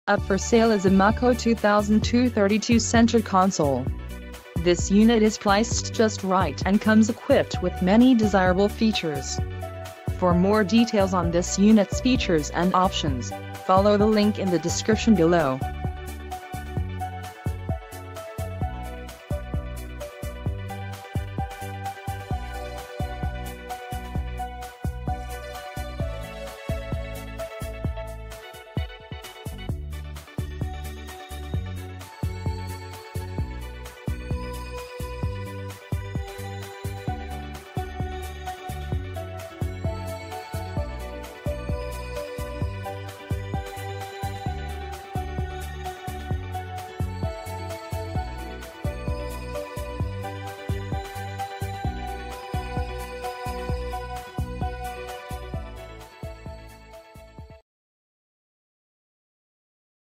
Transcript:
Up for sale is a Mako 2002 32 center console. This unit is priced just right and comes equipped with many desirable features. For more details on this unit's features and options, follow the link in the description below.